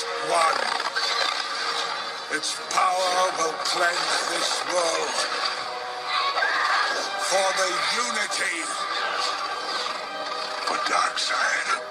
last one. Its power will cleanse this world. For the unity. For Darkseid.